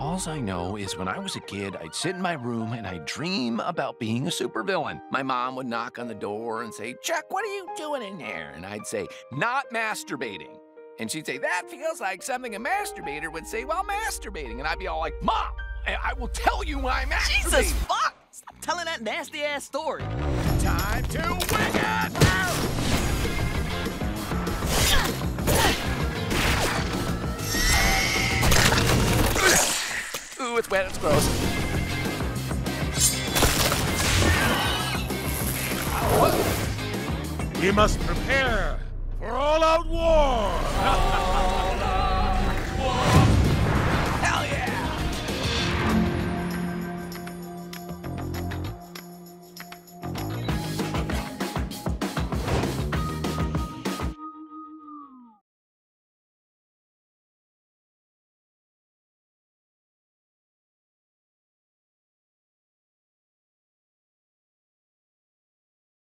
Alls I know is when I was a kid, I'd sit in my room and I'd dream about being a supervillain. My mom would knock on the door and say, "Chuck, what are you doing in there?" And I'd say, "Not masturbating." And she'd say, "That feels like something a masturbator would say while masturbating." And I'd be all like, "Mom, I will tell you when I masturbate." Jesus fuck! Stop telling that nasty ass story. Time to wing it! Ooh, it's wet, it's gross. We must prepare for all-out war!